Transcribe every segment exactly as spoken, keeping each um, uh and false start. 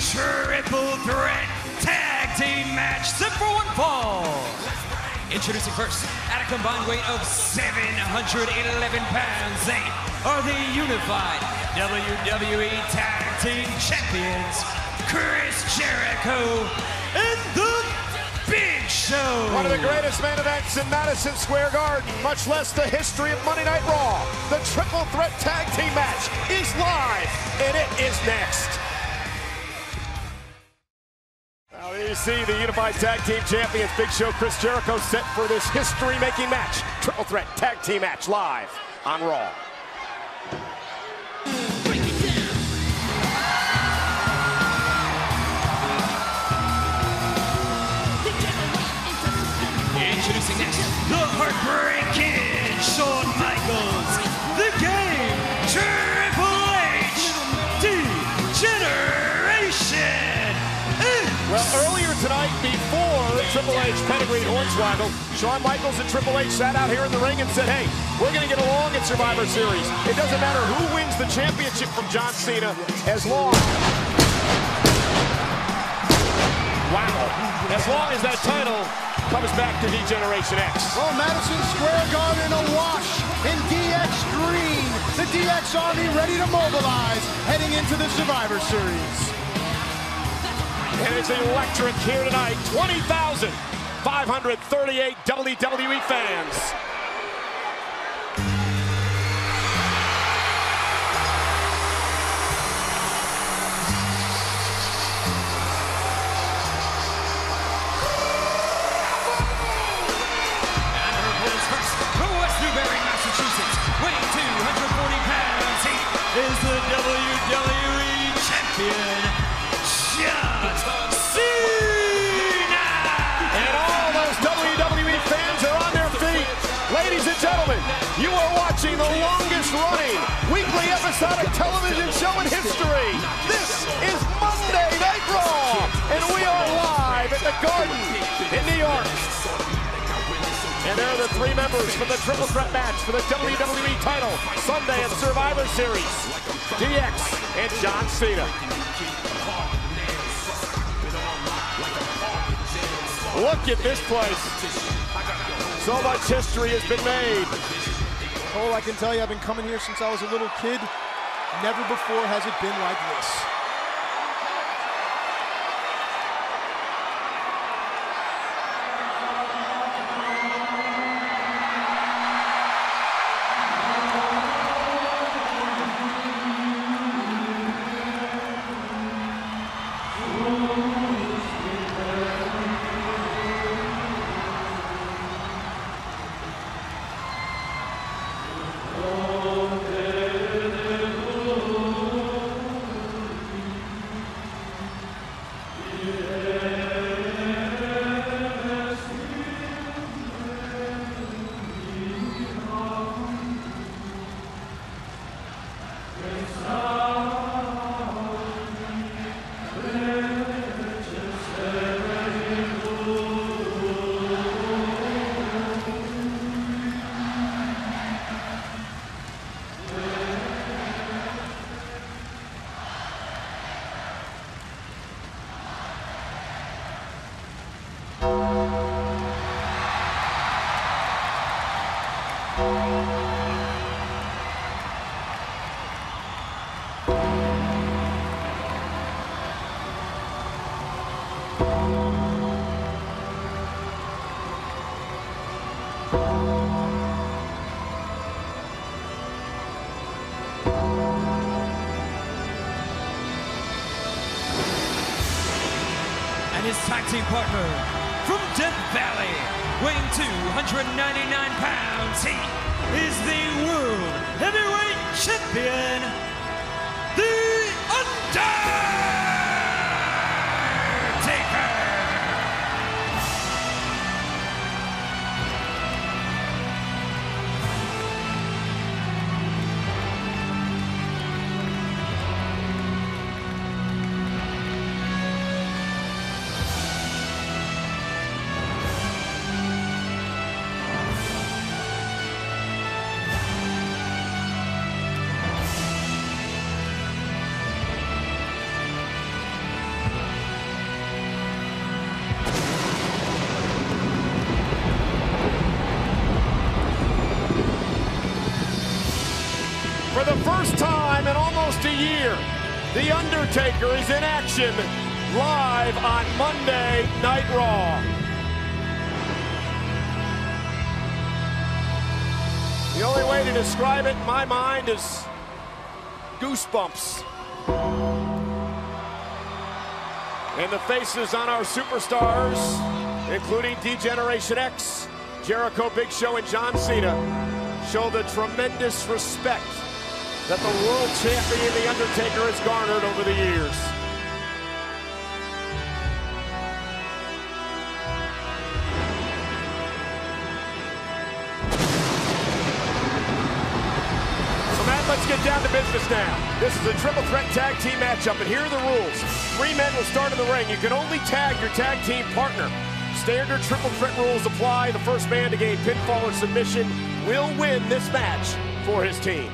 triple threat tag team match set for one fall. Introducing first, at a combined weight of seven hundred eleven pounds, they are the unified W W E Tag Team Champions, Chris Jericho and the Big Show. One of the greatest main events in Madison Square Garden, much less the history of Monday Night Raw. The triple threat tag team match is live, and it is next. Now you see the unified tag team champions, Big Show, Chris Jericho, set for this history-making match. Triple threat tag team match live on Raw. Introducing next, the Heartbreak Kid, Shawn Michaels, the Game, Triple H, D-Generation. Well, earlier tonight, before Triple H pedigreed Hornswoggle, Shawn Michaels and Triple H sat out here in the ring and said, hey, we're going to get along at Survivor Series. It doesn't matter who wins the championship from John Cena, as long... Wow. As long as that title comes back to D-Generation X. Well, Madison Square Garden awash in D X green. The D X Army ready to mobilize heading into the Survivor Series. And it's electric here tonight. twenty thousand five hundred thirty-eight W W E fans. Is the W W E champion, John Cena! And all those W W E fans are on their feet. Ladies and gentlemen, you are watching the longest running weekly episodic television show in history. This is Monday Night Raw, and we are live at the Garden in New York. And there are the three members from the triple threat match for the W W E title, Sunday at Survivor Series, D X and John Cena. Look at this place. So much history has been made. Cole, I can tell you, I've been coming here since I was a little kid. Never before has it been like this. And his tag team partner from Death Valley, weighing two hundred ninety-nine pounds, he is the World Heavyweight Champion, the Undertaker! year. The Undertaker is in action live on Monday Night Raw. The only way to describe it in my mind is goosebumps. And the faces on our superstars, including D-Generation X, Jericho, Big Show, and John Cena, show the tremendous respect that the world champion, The Undertaker, has garnered over the years. Let's get down to business now. This is a triple threat tag team matchup, and here are the rules. Three men will start in the ring. You can only tag your tag team partner. Standard triple threat rules apply. The first man to gain pinfall or submission will win this match for his team.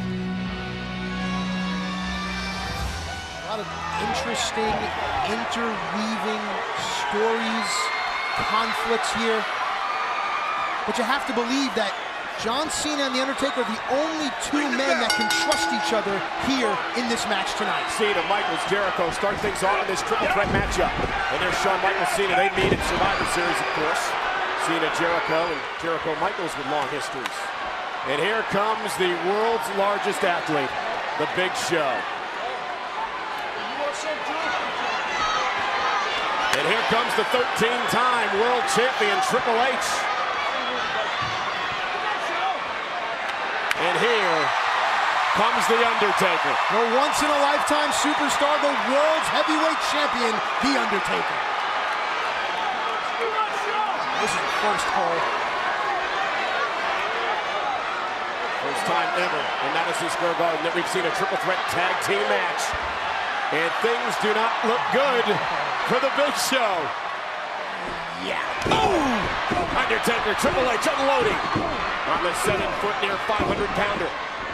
A lot of interesting, interweaving stories, conflicts here. But you have to believe that John Cena and The Undertaker are the only two men that can trust each other here in this match tonight. Cena, Michaels, Jericho start things off in this triple threat matchup. And there's Shawn Michaels, Cena. They meet in Survivor Series, of course. Cena, Jericho, and Jericho, Michaels with long histories. And here comes the world's largest athlete, the Big Show. And here comes the thirteen-time world champion, Triple H. And here comes The Undertaker. The once-in-a-lifetime superstar, the world's heavyweight champion, The Undertaker. This is the first hole. First time ever in Madison Square Garden that we've seen a triple threat tag team match. And things do not look good for the Big Show. Yeah. Boom! Undertaker, Triple H unloading on the seven foot, near five hundred pounder.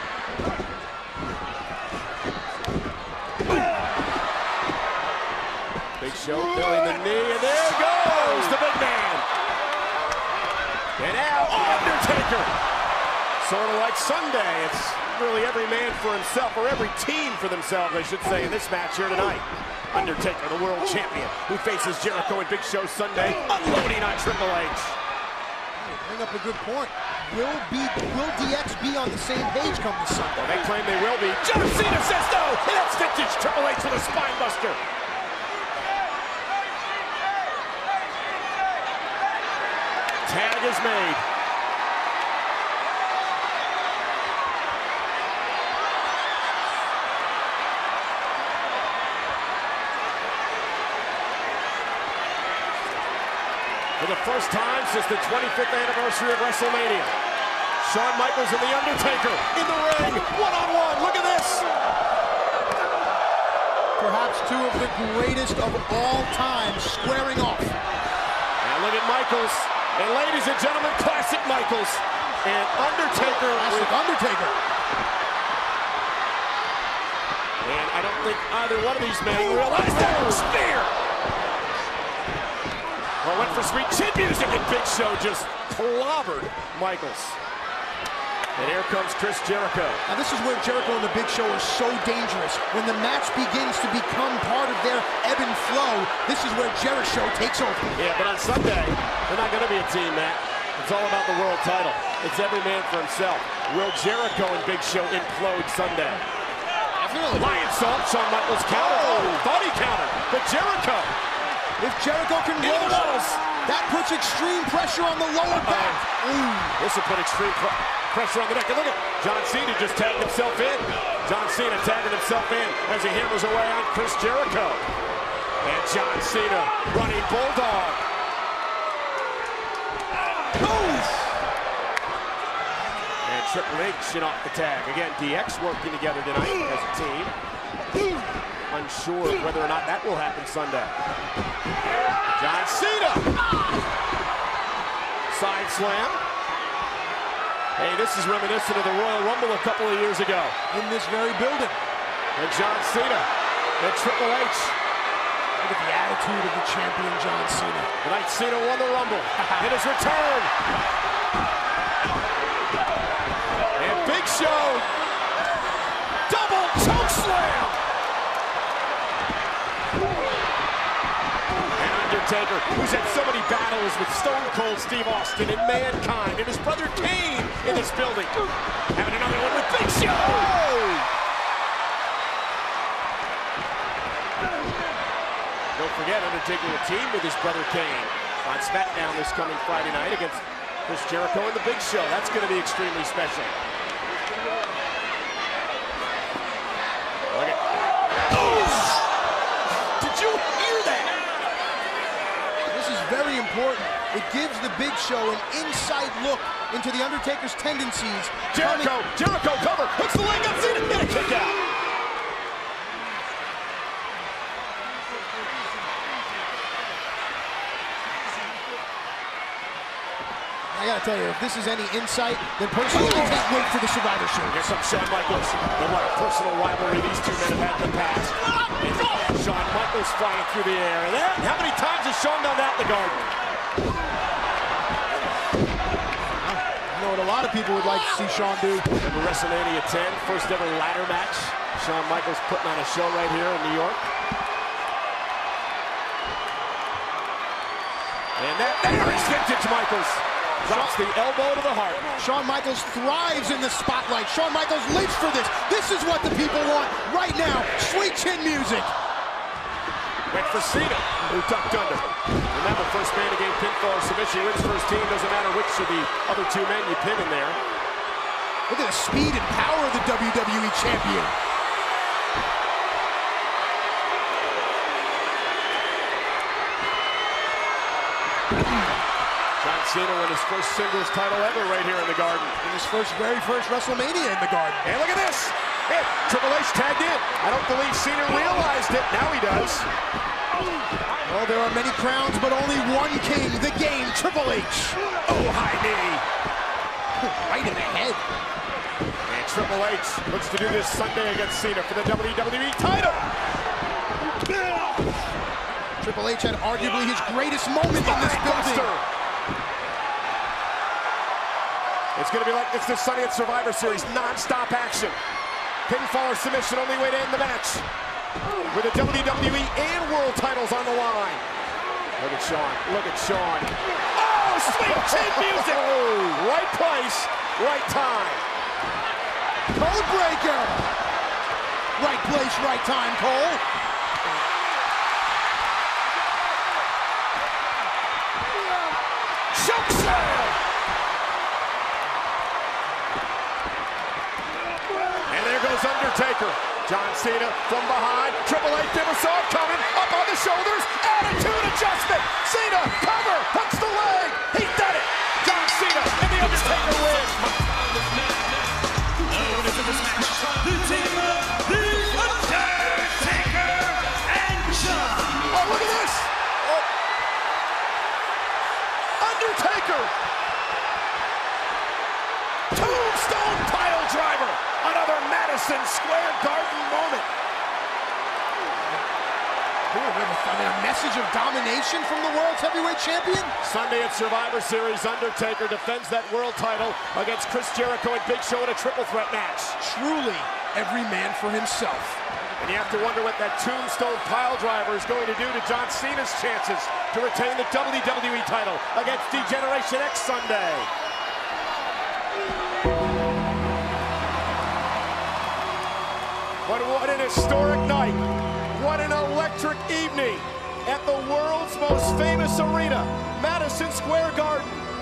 Big Show feeling the knee, and there goes the big man. And now, Undertaker. Sort of like Sunday. It's really every man for himself, or every team for themselves, I should say, in this match here tonight. Undertaker, the world champion, who faces Jericho and Big Show Sunday, unloading on Triple H. You bring up a good point. Will be will D X be on the same page come this Sunday? Well, they claim they will be. John Cena says no, and that's vintage Triple H with a spine buster. Tag is made. For the first time since the twenty-fifth anniversary of WrestleMania, Shawn Michaels and The Undertaker in the ring, one-on-one. Look at this. Perhaps two of the greatest of all time squaring off. Now look at Michaels. And ladies and gentlemen, classic Michaels and Undertaker. Classic Undertaker. And I don't think either one of these men realized that was spear. Well, went for sweet chin music, and Big Show just clobbered Michaels. And here comes Chris Jericho. Now this is where Jericho and the Big Show are so dangerous. When the match begins to become part of their ebb and flow, this is where Jericho takes over. Yeah, but on Sunday, they're not going to be a team, Matt. It's all about the world title. It's every man for himself. Will Jericho and Big Show implode Sunday? Definitely. Lion salt, Shawn Michaels counter. Oh, thought he countered, but Jericho. If Jericho can roll walls, that puts extreme pressure on the lower back. Ooh. This will put extreme pressure on the neck. And look at John Cena just tagged himself in. John Cena tagging himself in as he hammers away on Chris Jericho. And John Cena running bulldog. Oof. And Triple H in off the tag. Again, D X working together tonight as a team. Unsure whether or not that will happen Sunday. John Cena! Side slam. Hey, this is reminiscent of the Royal Rumble a couple of years ago. In this very building. And John Cena and Triple H. Look at the attitude of the champion, John Cena. Tonight, Cena won the Rumble. In his return. And Big Show. Double choke slam. Undertaker, who's had so many battles with Stone Cold Steve Austin and Mankind, and his brother Kane in this building. Having another one with Big Show! Don't forget, Undertaker will team with his brother Kane on SmackDown this coming Friday night against Chris Jericho and the Big Show. That's going to be extremely special. Look at... Oh! Did you hear that? This is very important. It gives the Big Show an inside look into the Undertaker's tendencies. Jericho, Coming... Jericho cover, hooks the leg up, Cena, and a kick out. I gotta tell you, if this is any insight, then personally, I can't wait for the Survivor Series. Here comes Shawn Michaels. And what a personal rivalry these two men have had in the past. And Shawn Michaels flying through the air. And then, how many times has Shawn done that in the Garden? I know what a lot of people would like to see Shawn do. Remember WrestleMania ten, first ever ladder match. Shawn Michaels putting on a show right here in New York. And that, there is vintage Michaels. Drops the elbow to the heart. Shawn Michaels thrives in the spotlight. Shawn Michaels lives for this. This is what the people want right now. Sweet chin music. Went for Cena, who tucked under. Remember, first man to gain pinfall or submission wins for his team. Doesn't matter which of the other two men you pin in there. Look at the speed and power of the W W E champion. John Cena won his first singles title ever right here in the Garden. In his first, very first WrestleMania in the Garden. And look at this. Hey, Triple H tagged in. I don't believe Cena realized it. Now he does. Well, there are many crowns, but only one king. The Game, Triple H. Oh, high knee. Right in the head. And Triple H looks to do this Sunday against Cena for the W W E title. Triple H had arguably his greatest moment in this building. It's going to be like this this Sunday at Survivor Series, non-stop action. Pinfall or submission, only way to end the match. With the W W E and World titles on the line. Look at Shawn, look at Shawn. Oh, sweet chin music! Right place, right time. Code breaker. Right place, right time, Cole. Choke slam! And there goes Undertaker. John Cena from behind. Triple H never saw it coming. Up on the shoulders. Attitude adjustment. Cena, cover. Hooks the leg. He did it. John Cena and the Undertaker win. The team of The Undertaker and John. Oh, look at this. Oh. Undertaker. Tombstone pile driver. Another Madison Square Garden moment. I mean, a message of domination from the world's heavyweight champion? Sunday at Survivor Series, Undertaker defends that world title against Chris Jericho and Big Show in a triple threat match. Truly, every man for himself. And you have to wonder what that tombstone pile driver is going to do to John Cena's chances to retain the W W E title against D-Generation X Sunday. But what an historic night. What an electric evening at the world's most famous arena, Madison Square Garden.